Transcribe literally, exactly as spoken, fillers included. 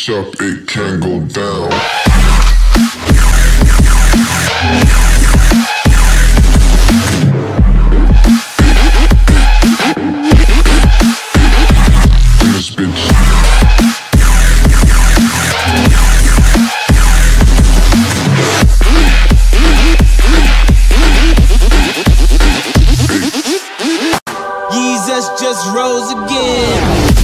switch up, it can go down. In this bitch. Jesus just rose again.